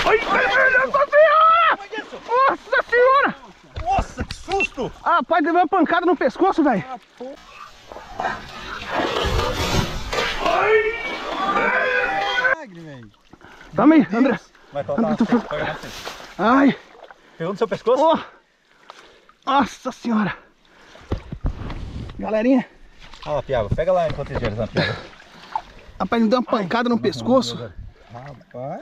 Ai, nossa senhora! Nossa senhora! Nossa, que susto! Ah, pai, deu uma pancada no pescoço, velho. Calma aí, André. Vai colocar uma cesta, pega na cesta. Ai. Pegou no seu pescoço? Oh. Nossa senhora. Galerinha. Olha lá, Piaba. Pega lá enquanto eles na Piaba. Rapaz, ele deu uma pancada no pescoço. Rapaz.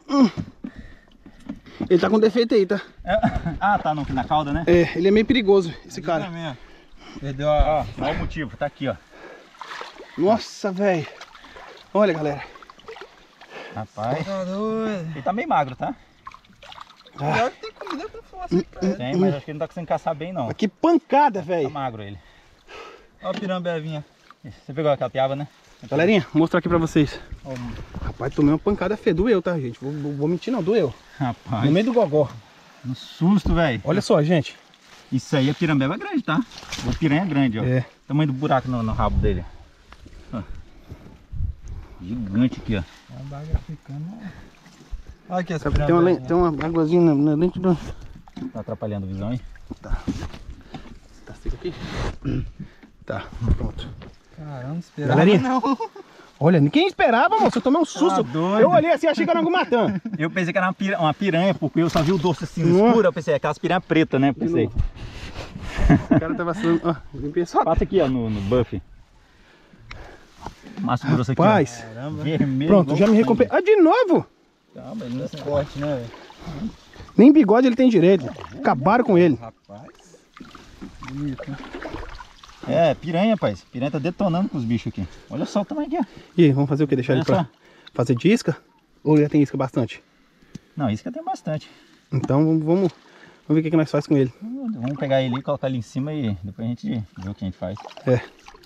Ele tá com defeito aí, tá? Ah, tá na cauda, né? É, ele é meio perigoso, esse cara. Perdeu a... Olha o motivo, tá aqui, ó. Nossa, velho. Olha, galera. Rapaz. Ele tá meio magro, tá? Ah. Tem comida pra força. Tem, mas acho que ele não tá conseguindo caçar bem, não. Mas que pancada, Tá velho. magro ele. Olha a pirambevinha. Você pegou aquela Piaba, né? Galerinha, vou mostrar aqui pra vocês. Ó, Rapaz, tomei uma pancada feia. Doeu, tá, gente? Vou mentir, não. Doeu. rapaz. No meio do gogó. Um susto, velho. Olha só, gente. Isso aí é pirambeba grande, tá? O piranha é grande, ó. É. Tamanho do buraco no rabo dele. Ó. Gigante aqui, ó. A baga ficando. Olha aqui essa Tem uma águazinha na lente do... Tá atrapalhando a visão aí? Tá seco aqui? Tá, pronto. Caramba, não esperava. Galerinha. Não. Olha, ninguém esperava, moço. Eu tomei um susto. doido. Eu olhei assim, achei que era algum matando. Eu pensei que era uma piranha, porque eu só vi o dorso assim no escuro. Eu pensei, aquelas piranhas pretas, né? Pensei. O cara tá vacilando. Ó, limpei só. Passa aqui, ó, no buff. Maço grosso aqui, Rapaz. ó. Caramba. Vermelho. Pronto, já me recompensei. Ah, de novo? Calma, ele não é Forte, né, velho? Nem bigode ele tem direito. Acabaram com ele. Rapaz. Bonito, né? É, piranha, rapaz. Piranha tá detonando com os bichos aqui. Olha só o tamanho aqui, ó. E aí, vamos fazer o que? Deixar ele Olha pra fazer de isca? Ou já tem isca bastante? Não, isso que tem bastante. Então vamos ver o que nós faz com ele. Vamos pegar ele e colocar ali em cima e depois a gente vê o que a gente faz. É.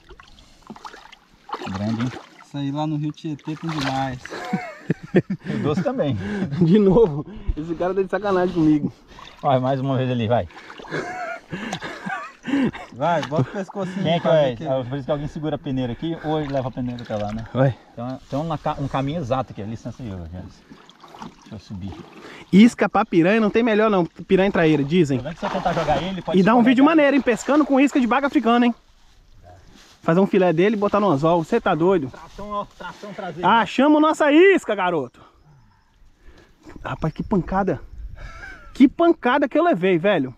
Grande, hein? Isso aí lá no Rio Tietê tem demais. O doce também. De novo. Esse cara tá de sacanagem comigo. Olha, mais uma vez ali, vai. Vai, bota o pescocinho. Quem é que pra vai? ver aqui. Por isso que alguém segura a peneira aqui ou ele leva a peneira até lá, né? Vai. Tem um caminho exato aqui, licença aí, Deixa eu subir. Isca pra piranha não tem melhor não. Piranha traíra, dizem. Tá vendo que se eu tentar jogar ele, pode E dá um escorregar. vídeo maneiro, hein? Pescando com isca de baga africana, hein? Fazer um filé dele e botar no anzol. Você tá doido? Tração traseira. Ah, chama nossa isca, garoto. Rapaz, que pancada. Que pancada que eu levei, velho.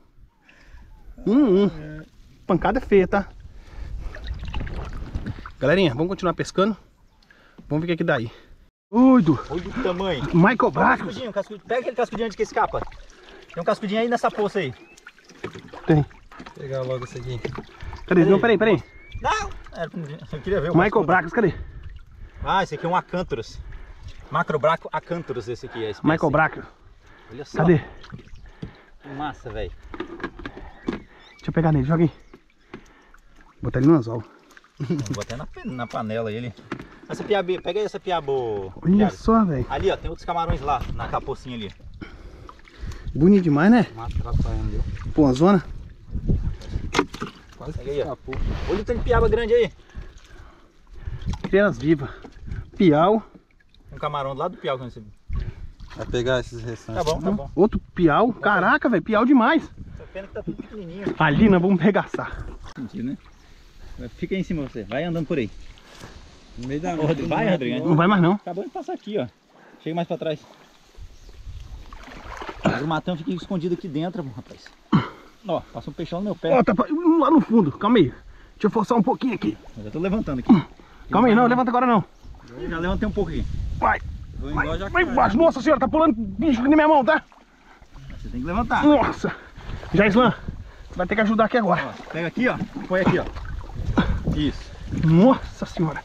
Pancada feia, tá? Galerinha, vamos continuar pescando. Vamos ver o que dá aí. Doido. Olha o tamanho. Michael Bracos. Pega aquele cascudinho antes que escapa. Tem um cascudinho aí nessa poça aí. Tem. Vou pegar logo esse aqui. Cadê? Não, peraí. Não! Eu queria ver o Michael cascudo. Bracos, cadê? Ah, esse aqui é um acanthrus. Macrobraco acanthrus, esse aqui é a espécie. Michael Bracos. Olha só. Cadê? Que massa, velho. Deixa eu pegar nele, joga aí. Botar ele no anzol. Vou até na panela ele. Essa piaba, pega aí essa piaba. Olha Thiago. só, velho. Ali, ó, tem outros camarões lá, na capocinha ali. Bonito demais, né? Mata atrapalhando. Pô, uma zona. Quase Pega que aí, ó. escapou. Olha o tanto de piaba grande aí. Crianças vivas. Piau. Um camarão do lado do piau que eu recebi. Vai pegar esses restantes. Tá bom, tá bom. Outro piau. Caraca, velho. Piau demais. Só pena que tá tudo pequenininho. Ali nós vamos regaçar. Sentido, né? Fica aí em cima você, vai andando por aí. No meio da Ô, Rodrigo, vai, Rodrigo. Não vai mais não. Acabou de passar aqui, ó. Chega mais pra trás. Mas o matão fica escondido aqui dentro, rapaz. Ó, passou um peixão no meu pé. Ó, tá lá no fundo. Calma aí. Deixa eu forçar um pouquinho aqui. Eu já tô levantando aqui. Calma aí, não. Levanta agora não. Eu já levantei um pouco aqui. Vai. Vou embora já Vai embaixo. Nossa senhora, tá pulando bicho aqui na minha mão, tá? Você tem que levantar. Nossa. Jaislan, você vai ter que ajudar aqui agora. Ó, pega aqui, ó. Põe aqui, ó. Isso. Nossa senhora.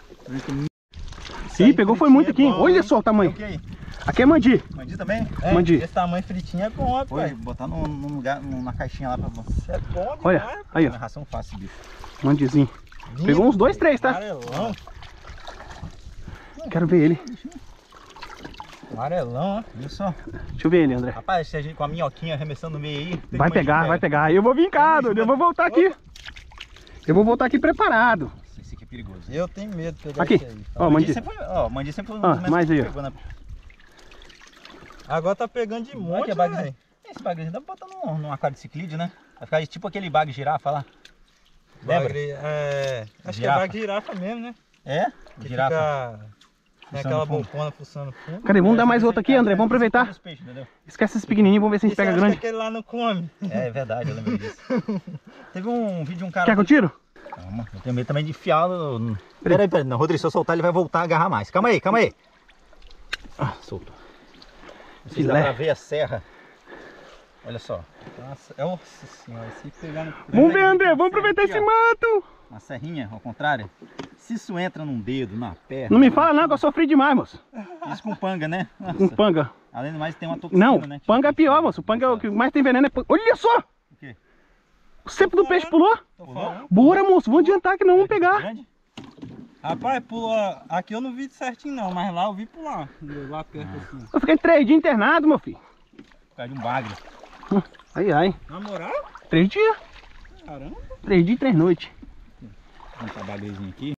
Ih, pegou foi muito aqui, hein? Olha só o tamanho. Ok. Aqui é mandi. Mandi também? Mandi. Esse tamanho fritinho é bom, Foi, rapaz. botar num lugar, na caixinha lá pra você. É bom demais. Olha, aí É ó. ração fácil, bicho. Mandizinho. Pegou uns 2, 3, tá? Amarelão. Quero ver ele. Amarelão, ó. Olha só. Deixa eu ver ele, André. Rapaz, se a gente, com a minhoquinha arremessando no meio aí. tem Vai que pegar, mandir, vai velho. pegar. Eu vou vir cá, doido. Eu vou voltar aqui. Eu vou voltar aqui preparado. Nossa, esse aqui é perigoso. Eu tenho medo de pegar Aqui. esse aí. Ó, mandi. Mandi sempre foi um dos Ah, mais mais aí, ó. que pegou na... Agora tá pegando de monte, velho. Esse bagre dá pra botar num aquário de ciclídeo, né? Vai ficar tipo aquele bagre girafa lá. Lembra? Acho que é bagre girafa mesmo, né? É? Que Girafa. Tem aquela bocona fuçando fundo. Cadê? Vamos dar mais outro aqui, André. Vamos aproveitar. Os peixes, entendeu? Esquece esses pequenininhos, vamos ver se a gente pega grande. Que aquele lá não come. É verdade, eu lembro disso. Teve um vídeo de um cara... Quer que eu tiro? Calma, eu tenho medo também de enfiar no... Peraí. Não, Rodrigo, se eu soltar ele vai voltar a agarrar mais. Calma aí. Ah, soltou. Não sei se dá pra ver a serra. Olha só. Nossa senhora, se pegar no... Vamos ver, André. Vamos aproveitar esse mato. Uma serrinha, ao contrário. Se isso entra num dedo, na perna... Não me fala não, que eu sofri demais, moço. Isso com panga, né? Nossa. Com panga. Além do mais tem uma toxina, Não, né? panga é pior, moço. Panga é o que mais tem veneno. É... Olha só! O quê? O cepo do peixe pulou. falando. Bora, moço. Vamos adiantar que não vamos pegar. Grande? Rapaz, pulou. Aqui eu não vi certinho não, mas lá eu vi pular. Lá perto assim. Eu fiquei 3 dias internado, meu filho. Por causa de um bagre. Ai, ai. Na moral? 3 dias. Caramba. 3 dias e 3 noites. Vamos botar bagrezinho aqui.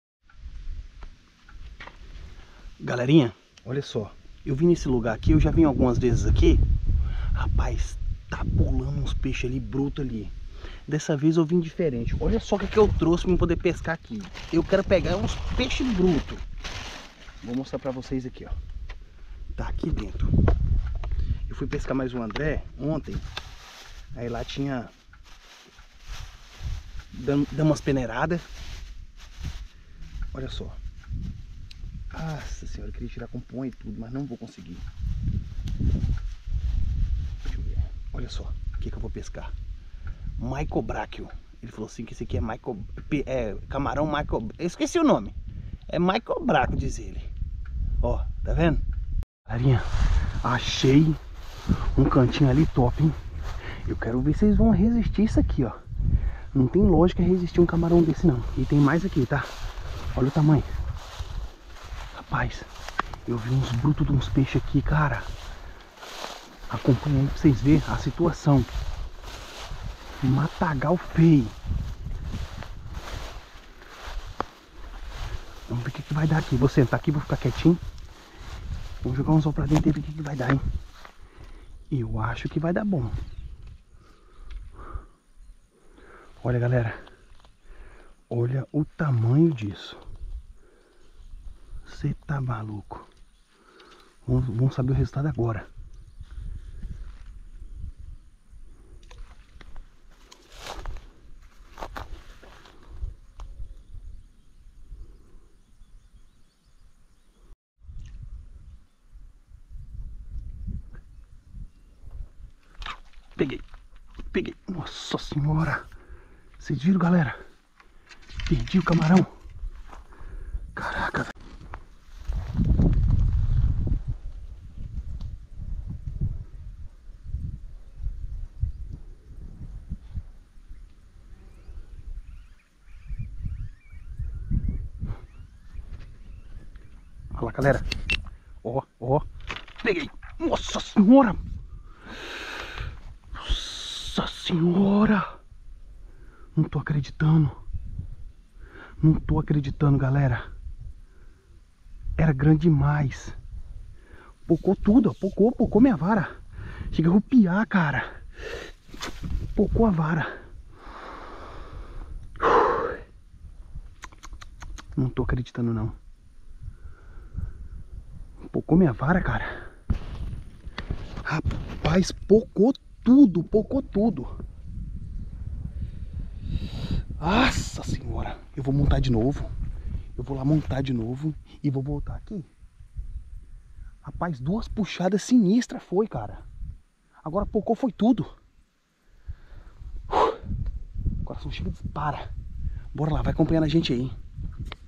Galerinha, olha só. Eu vim nesse lugar aqui, eu já vim algumas vezes aqui. Rapaz, tá pulando uns peixes ali, bruto ali. Dessa vez eu vim diferente. Olha só o que eu trouxe pra poder pescar aqui. Eu quero pegar uns peixes brutos. Vou mostrar pra vocês aqui, ó. Tá aqui dentro. Eu fui pescar mais um André ontem. Aí lá tinha... dando umas peneiradas. Olha só. Nossa senhora, eu queria tirar com pão e tudo, mas não vou conseguir. Deixa eu ver. Olha só, o que eu vou pescar. Microbráquio. Ele falou assim que esse aqui é camarão micro... Eu esqueci o nome. É microbráquio, diz ele. Ó, tá vendo? Galerinha, achei um cantinho ali top, hein? Eu quero ver se vocês vão resistir isso aqui, ó. Não tem lógica resistir um camarão desse não. E tem mais aqui, tá? Olha o tamanho. Rapaz, eu vi uns brutos de uns peixes aqui, cara. Acompanha aí pra vocês verem a situação. Matagal feio. Vamos ver o que vai dar aqui. Vou sentar aqui, vou ficar quietinho. Vamos jogar um sol pra dentro e ver o que vai dar, hein? Eu acho que vai dar bom. Olha, galera. Olha o tamanho disso. Você tá maluco? Vamos saber o resultado agora. Peguei. Nossa senhora. Vocês viram, galera? Perdi o camarão. Caraca, velho. Olha lá, galera. Ó. Peguei. Nossa senhora. Nossa senhora. Não tô acreditando. Não tô acreditando, galera. Era grande demais. Pocou tudo, ó. Pocou minha vara. Chega a arrupiar, cara. Pocou a vara. Não tô acreditando, não. Pocou minha vara, cara. Rapaz, pocou tudo. Nossa senhora. Eu vou montar de novo. Eu vou lá montar de novo e vou voltar aqui. Rapaz, 2 puxadas sinistras foi, cara. Agora pocou foi tudo. O coração chega e dispara. Bora lá, vai acompanhando a gente aí.